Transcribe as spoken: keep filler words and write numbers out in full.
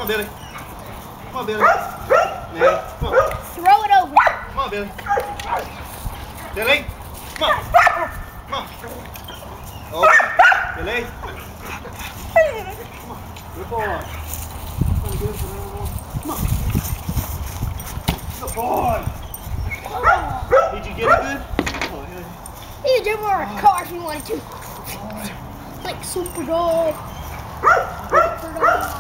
on, Billy. Come on, Billy. Now, come on. Throw it over. Come on, Billy. Billy, come on. Come on. Over. Billy. Come on. Good boy. Come on. Good boy. Did you get it good? Oh, yeah. You could jump over a car if you wanted to. Like super dog. Super dog.